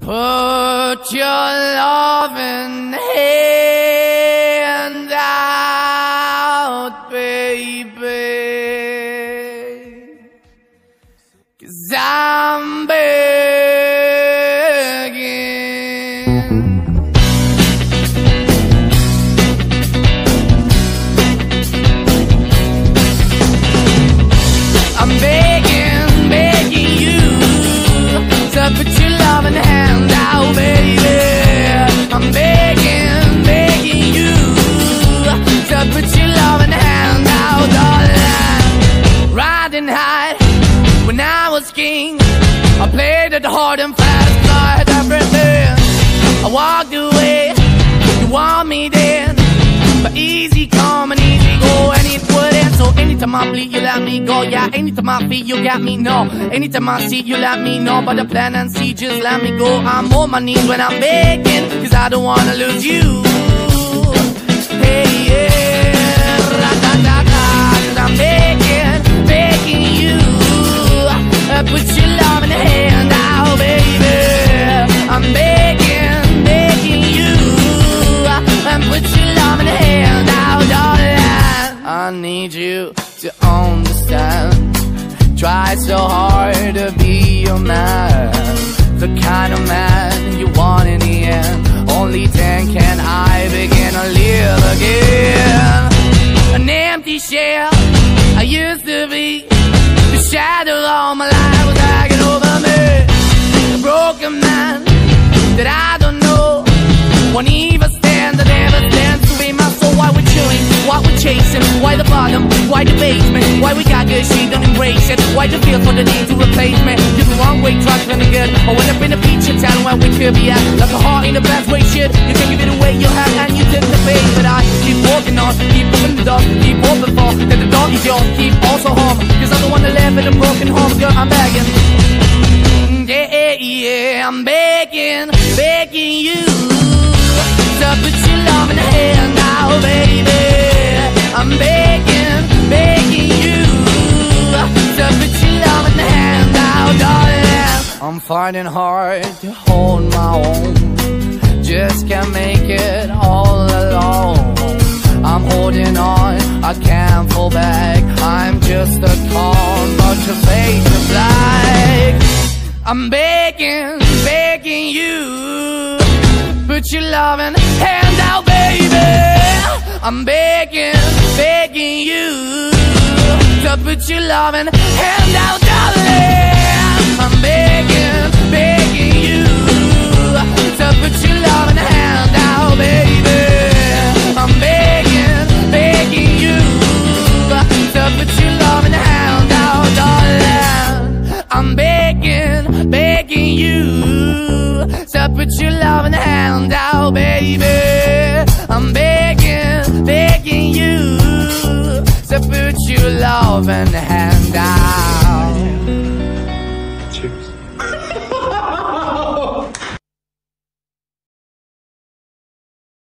Put your loving hand out, baby, 'cause I'm begging. I'm begging, begging you to put your loving hand out, baby. I'm begging, begging you to put your loving hand out, darling. Riding high when I was king, I played it hard and fast, I had everything. I walked away, you want me then, but easy come and easy go, and it wouldn't. So anytime I bleed, you let me go. Yeah, anytime I feel, you got me, no. Anytime I see, you let me know. But the plan and see, just let me go. I'm on my knees when I'm begging, 'cause I don't wanna lose you. Hey, yeah, ra-da-da-da, 'cause I'm begging, begging you. Put your love in the hand out, baby. I'm begging, begging you. Put your love in the hand out, darling. I need you to understand. Try so hard to be your man, the kind of man you want in the end. Only then can I begin to live again. An empty shell I used to be, the shadow all my life was hanging over me. A broken man that I don't know won't even stand, that never stands to be my soul. Why we're chewing, why we're chasing, why the bottom, why the basement, why we got good, she don't embrace it, why the feel for the need to replace me. You're the wrong way, trying to good. I went up in a feature town where we could be at, like a heart in a best way, shit. You can give it away, you have, and you take the bait. But I keep walking on, keep moving the dog, keep open for, that the dog is yours, keep also home, 'cause I'm the one that live in a broken home, girl, I'm begging. Yeah, yeah, I'm begging, begging you to put your love in the hand now, baby. I'm begging, begging you to put your love in the hand now, darling. I'm finding hard to hold my own, just can't make it all alone. I'm holding on, I can't fall back, I'm just a call, but your face is black. I'm begging, begging you, put your loving hand out, baby. I'm begging, begging you to put your loving hand out, darling. I'm begging, begging you to put your loving hand out, baby. I'm begging, begging you to put your loving hand out, darling. I'm begging, begging you to put your loving hand out, baby. I'm begging, begging you to put your loving hand out.